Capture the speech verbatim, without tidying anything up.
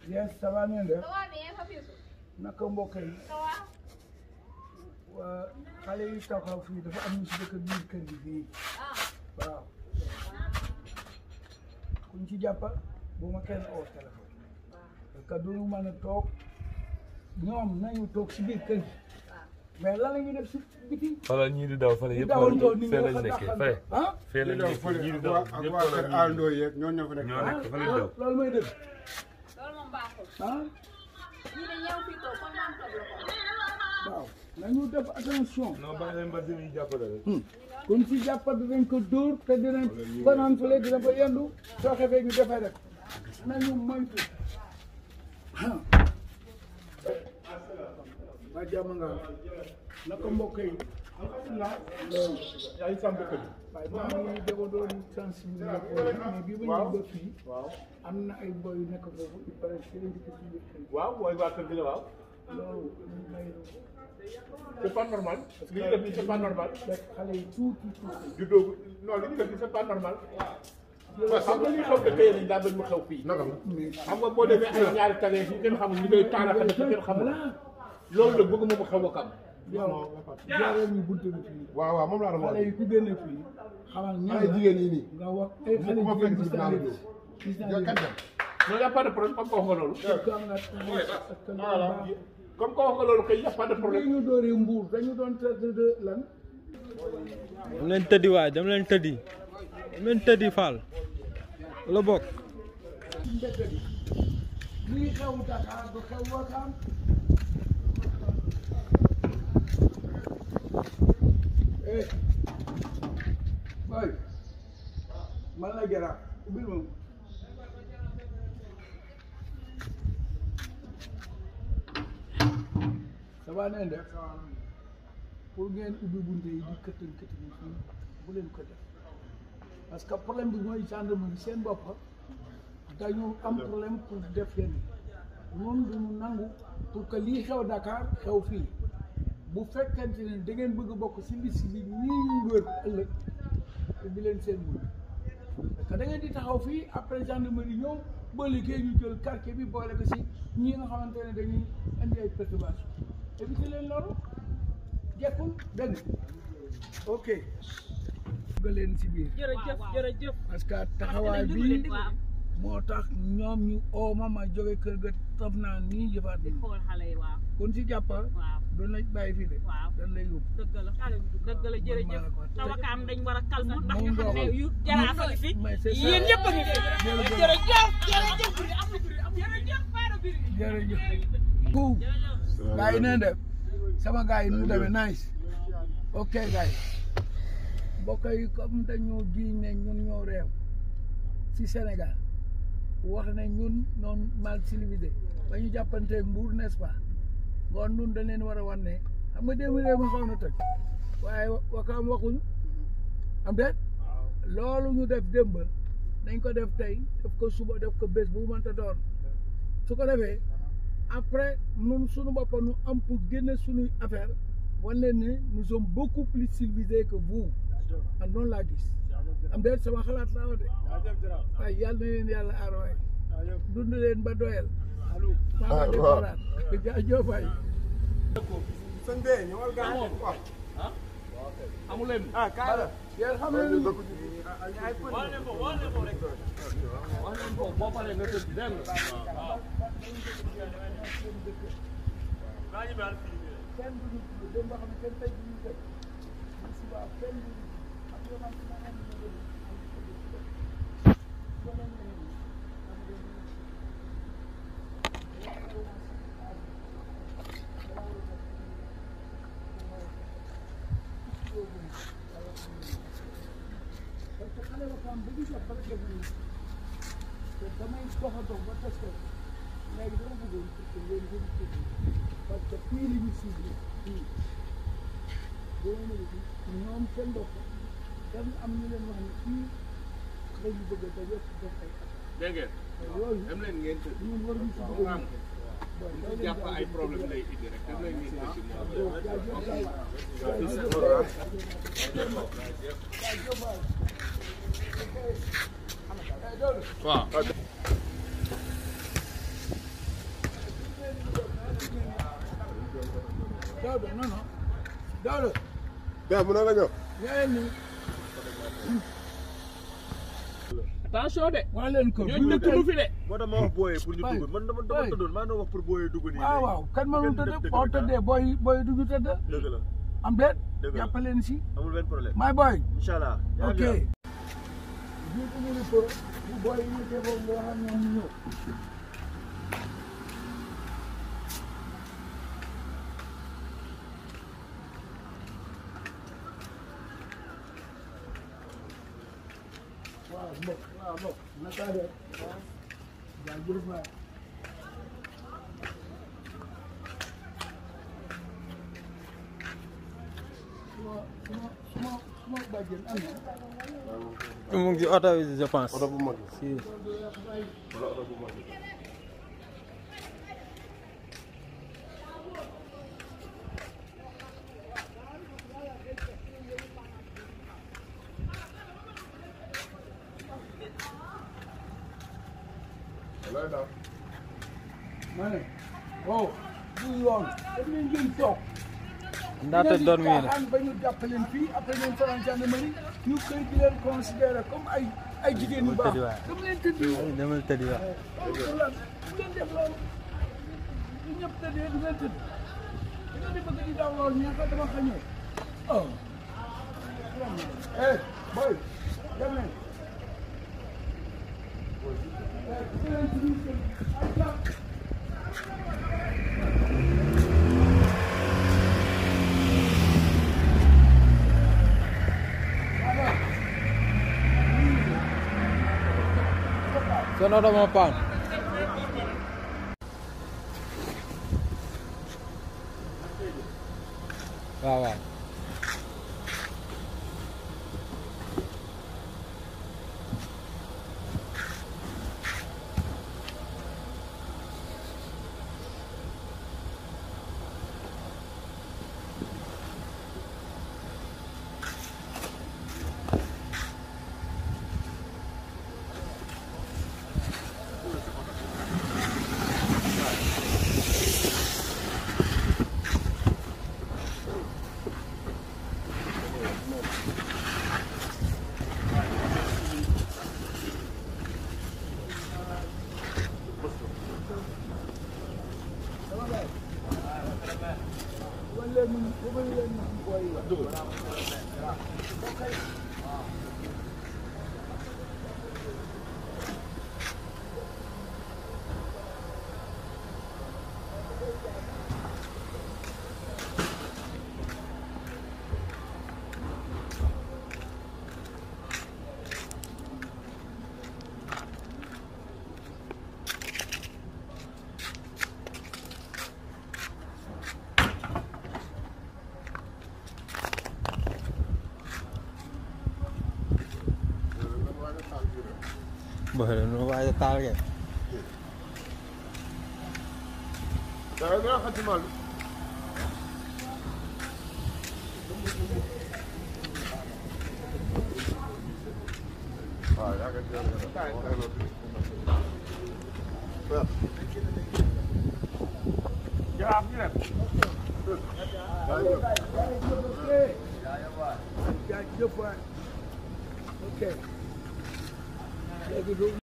yes ça va bien de. ça va bien Pape Youssou. naka mbokk yi. ça va. waa xale yi taxaw fii dafa am ñu si dëkk biir kër gi fii. ah waaw. kuñ ci jàppa bu ma kenn oo téléphone. parce que duñu mën a toog ñoom nañu toog si biir kër gi. mais lan la ñuy def si biti. fala ñii di daw fala yëpp fee lañ nekkee fee. ah fee lañ nekkee ñii di daw ak waa kër Oussou Ndoye ñoo ñoo fa nekk. ñoo nekk fa lañ daw. loolu mooy dëgg. loolu moom baaxul. ah. ñu ne ñëw fii toog kon maa ngi toog la ko. waaw nañu def attention. non bàyyi leen ba dinañ jàppale rek. kon si jàppa dinañ ko dóor te dinañ banaan fële dina fa yendu soo xefee ñu defee rek nañu moytu. waa jàmm nga naka mbokk yi alhamdulilah yaa ngi sàmm dëkk bi. waaye maa ngi dégg doon sensibiliser mais bii ba ñu ba fii am na ay boy yu nekk foofu il paraît que dañ ko ci biir waaw mooy waa kër gi la waaw. loolu may c'est pas normal. parce que li ñu def nii c'est pas normal. fekk xale yi tuuti tuuti juddoo non li ñu def nii c'est pas normal. waaw xam nga li xew te tey nañ daa bëgg mu xew fii. xam nga boo demee ay ñaari tane yi kenn xamul ñu koy taalaxa ne kenn xamul. loolu la bëgg moom xew a kam. yow jaaree ñu buntu bi fii. waaw waaw moom laa doon wax. xale yi ku génne fii xamal ñaar ay jigéen yi nii. nga wax ay xale jigéen gis naa leen gis naa leen non y a pas de problème comme ko wax nga loolu. comme ko wax nga loolu kay y a pas de problème. ñu dooree mbuur dañu doon traité de lan. dam leen tëddi waay dam leen tëddi dam leen tëddi Fall wala bokk. lii xew Dakar du xew Ouakam. eh boy man la Diaraf ubbil moom ça va neen def pour ngeen ubbi bunte yi di këttan këttan fii bu leen ko def parce que problème bi mooy gendarmerie seen bopp dañu am problème pour def yenn ñun duñu nangu pour que lii xew Dakar xew fii bu fekkente ne da ngeen bëgg a bokk si liste bi ñii ñu wër ëllëg te di leen seen mën parce que da ngeen di taxaw fii après gendarmerie ñëw ba liggéey ñu jël quartier bi boole ko si ñi nga xamante ne dañuy indi ay perturbation éviter leen loolu jekkul dégg nga ok nga leen si biir jërëjëf jërëjëf. parce que taxawaay bi moo tax ñoom ñu oo ma ma jóge kër ga taf naa nii jëfaat di xool xale yi waaw. kon si jàppa waaw doon lañ bàyyi fii de waaw dañ lay yóbbu dëgg la dëgg la jërëjëf. Ouakam dañ war a calme ndax ñu xam ne yu Diaraf a ngi fi yéen ñëpp a ngi fi. jërëjëf jërëjëf jërëjëf jërëjëf ku gars yi neen def sama gars yi nu demee nice ok gars yi mbokk yi comme dañoo jiiñ ne ñun ñoo réew ci Sénégal wax ne ñun noonu mal civilisé ba ñu jàppanteeg Mbuur n'est-ce pas ngoon nun dañ leen war a wan ne xam nga démb réew mi xaw na toj waaye Ouakam waxuñu am déet loolu ñu def démb nañ ko def tey def ko suba def ko bés bu mënta doon su ko defee après nun suñu bopp nu am pour génne suñuy affaire wan leen ne nous sommes beaucoup plus civilisés que vous man noonu laa gis am déet sama xalaat laa wax de waaye yàlla na leen yàlla aar waay dund leen ba doyal maa ngi defaraat jaajëf waay sëñ bi ñëwal gaaw waaw. amu leen. ah kaay la. yéen xam nga ni wax leen ko wax leen ko rek. wax leen ko boo paree nga tëdd dégg nga. kenn du ñu tudd dem ba xam ne kenn tey du ñu teg suba kenn du ñu am yoo xam ne am parce que xale Ouakam bu ñu jox ba def nii te damay dox a dox ba tas ko léegi dama bëggoon pour que ngeen gën a tëdd parce que fii li ñu ciblé fii boo ñëwee ñoom seen bopp dañ am ñu leen wax ne fii dañu bëgg a def def ay at. dégg ngeen. yooyu dem leen ngeen tëdd. ñun waruñu si bëgg a am ko jàpp ay problème lay indi rek dem leen ngeen tëdd moom. waaw. Daouda non non Daouda. yaa mën na nga ñëw. yaa ngi nii. attention de. waa leen ko ñooñu dëkk lu fi de. moo tax ma wax booyee pour ñu dugg man dama dama tëddoon maa ngi wax pour booyee dugg nii. waaw waaw kan mënul tëdd boo tëddee booy booy dugg tëdd. dëgg la. am déet. dëgg la jàppaleen si. amul benn problème. my boy. incha allah. ok. jiitu ñu ni ko bu booy yi nekkee foofu nga xam ñoom ñu ñëw. waaw mbokk waaw mbokk naka la def jaajëf waay. suma suma suma suma bàjjen am na. mu ngi ci oto bi je pense. oto bu mag si. wala oto bu mag looy daal. ma ne wow bu yoon daf leen ngeen toog. ndaxte dormir la. ba ñu jàpp leen fii après ñoom faran gendarmerie ñu koy di leen considéré comme ay ay jigéen yu baax. dama leen tëddi waay. dama leen tëddi waay. bu leen def loolu ñu ñëpp tëddee du ngeen tëdd da ngeen di bëgg di daw loolu ñaa ko dama xañee oh eh boy dem leen seen oto moo paan. waaw waaw. Boleh nu aja target. daa nga xam ci mal. waaw yaa ngi ci yàlla. Diaraf ñu dem. jaajëf waay ok léegi